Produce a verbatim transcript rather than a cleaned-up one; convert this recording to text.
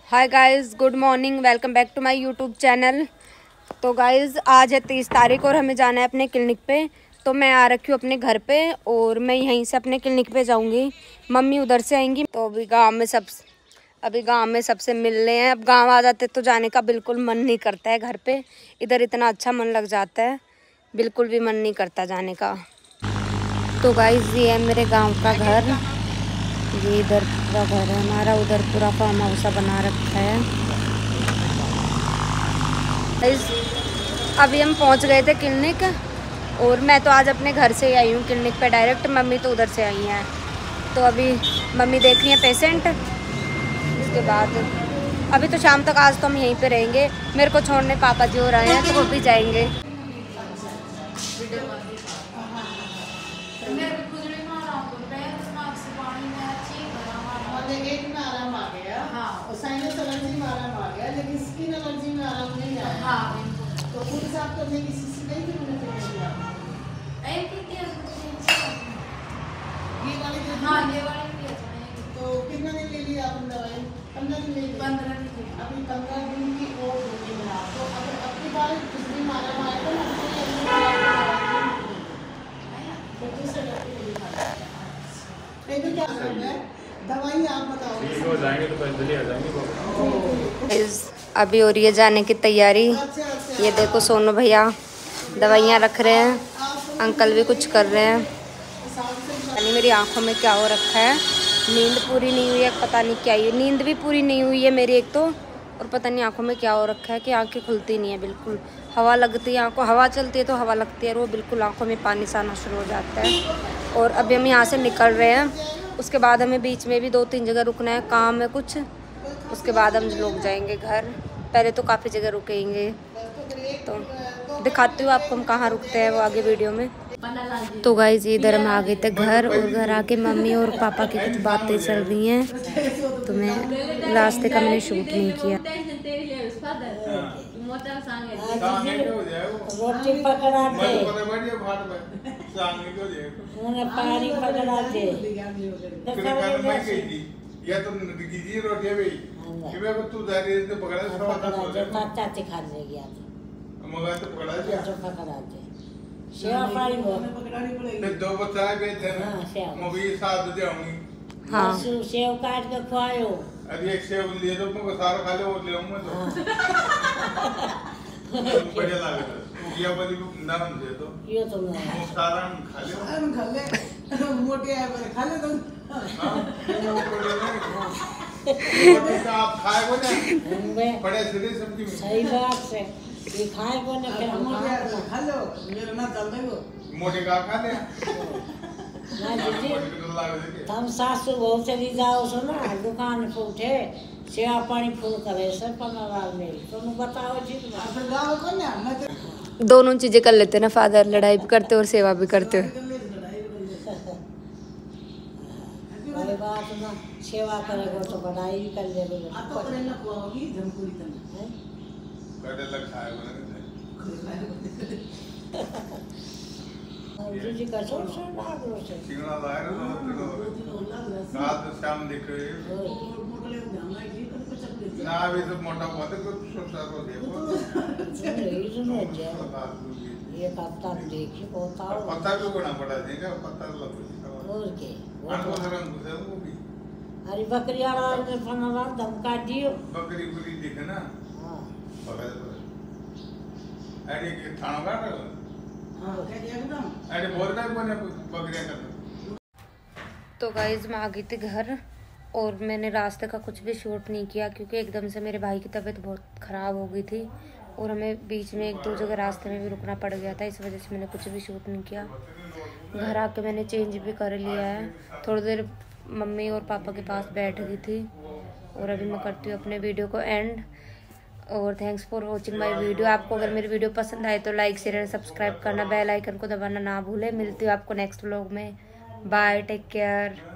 Hi guys, good morning, welcome back to my YouTube channel. तो guys आज है तीस तारीख और हमें जाना है अपने क्लिनिक पे। तो मैं आ रखी हूँ अपने घर पे और मैं यहीं से अपने क्लिनिक पे जाऊँगी। मम्मी उधर से आएंगी। तो अभी गांव में सब अभी गांव में सबसे मिलने हैं। अब गांव आ जाते तो जाने का बिल्कुल मन नहीं करता है घर पे। इधर इतना अच्छा मन लग जाता है, बिल्कुल भी मन नहीं करता जाने का। तो गाइस ये है मेरे गाँव का घर, ये इधर पूरा घर है हमारा, उधर पूरा फार्म हाउस बना रखा है। अभी हम पहुंच गए थे क्लिनिक और मैं तो आज अपने घर से ही आई हूँ क्लिनिक पे डायरेक्ट। मम्मी तो उधर से आई हैं। तो अभी मम्मी देख रही हैं पेशेंट। उसके बाद अभी तो शाम तक आज तो हम यहीं पे रहेंगे। मेरे को छोड़ने पापा जी हो रहे हैं तो वो भी जाएंगे। एक में आराम आ गया, हाँ, और साइनस एलर्जी में आराम आ गया, लेकिन स्किन एलर्जी में आराम नहीं आया। हाँ, तो खुद साफ करने की शीशी नहीं थी मैंने दिया। एक ही दिया ये वाली दे, हाँ ये वाली दिया। तो कितना दिन ले लिया आपने दवाई? पंद्रह दिन ले लिया। पंद्रह दिन अभी पंद्रह दिन की और दो दिन रहा। तो अगर अपनी बार किसी दिन आराम आएगा ना तो दूसरे डॉक्टर को दिखा देंगे। क्या है दवाई आप बताओ। हो जाएंगे तो पैदल ही आ जाएंगे। अभी हो रही है जाने की तैयारी। ये देखो सोनू भैया दवाइयाँ रख रहे हैं, अंकल भी कुछ कर रहे हैं। पता नहीं मेरी आंखों में क्या हो रखा है, नींद पूरी नहीं हुई है, पता नहीं क्या है। नींद भी पूरी नहीं हुई है मेरी एक तो, और पता नहीं आंखों में क्या हो रखा है कि आंखें खुलती नहीं है बिल्कुल। हवा लगती है आंखों, हवा चलती है तो हवा लगती है और वो बिल्कुल आंखों में पानी सा आना शुरू हो जाता है। और अभी हम यहाँ से निकल रहे हैं। उसके बाद हमें बीच में भी दो तीन जगह रुकना है, काम है कुछ। उसके बाद हम लोग जाएंगे घर। पहले तो काफ़ी जगह रुकेंगे, तो दिखाती हूँ आपको हम कहाँ रुकते हैं वो आगे वीडियो में। तो गाइस इधर हम आ गए थे घर, और घर आके मम्मी और पापा की कुछ बातें चल रही हैं, तो मैं रास्ते का मैंने शूट नहीं किया। रोटी पकड़ा दे, पानी पकड़ा दे, या तो कीजिए रोटी भाई कि मैं तू जा रही है तो पकड़ा दे, पकड़ा दे, चाचा खा लेगी आप मगर तो पकड़ा दे, तो पकड़ा दे। सेवा पानी वो फिर दो बच्चा है बेटे ना मूवी साथ दे आऊंगी। हाँ सेव काट के खुआओ। अरे एक सेव ले दो, मैं सारा खा ले और ले आऊंगा तो बढ़िया लगेगा। ये वाली को नाम दे दो, ये तो मैं वो सारा खा ले, सारा खा ले, मोटे है पर खा ले तुम। हां तो आप खाए को ना बड़े सीधे सब्जी में। सही बात से ये खाए को ना, फिर हम खा लो, मेरा ना चल देगो मोटे का खा ले ना जी। हम सासू बहु चली जाओ सो ना दुकान पे उठे सेवा पानी फूल करे सर पंद्रह में तुम बताओ जी। फिर गाँव को ना दोनों चीजें कर लेते ना फादर, लड़ाई भी करते और सेवा भी करते। बात ना सेवा करेगा तो बढ़ाई भी कर लेगा। आप तो करेला खुआओगी धमकुरी तना है करेला खाएगा जी जी का सोच से लाग लो से सिंगला लाए ना रात शाम देख रहे मोटले ध्यान रखिए तो कुछ चल ना अभी तो मोटा हुआ तो कुछ सोचा तो देखो नहीं सुनो जे ये हफ्ता देखिए बताओ पता भी कोना पड़ा देगा, पता लग और के अरे बकरी वाला ने फनवा धमका दियो बकरी बुरी दिखे ना। हां बकरी अरे के थाना का हां क्या एकदम अरे बोल रहा है कोने बकरियां का। तो गाइज मैं आ गई थी घर और मैंने रास्ते का कुछ भी शूट नहीं किया क्योंकि एकदम से मेरे भाई की तबीयत बहुत ख़राब हो गई थी और हमें बीच में एक दो जगह रास्ते में भी रुकना पड़ गया था। इस वजह से मैंने कुछ भी शूट नहीं किया। घर आके मैंने चेंज भी कर लिया है, थोड़ी देर मम्मी और पापा के पास बैठ गई थी और अभी मैं करती हूँ अपने वीडियो को एंड। और thanks for watching my video. आपको अगर मेरी वीडियो पसंद आए तो लाइक शेयर एंड सब्सक्राइब करना, बेल आइकन को दबाना ना भूले। मिलती हूँ आपको नेक्स्ट व्लॉग में। Bye, take care.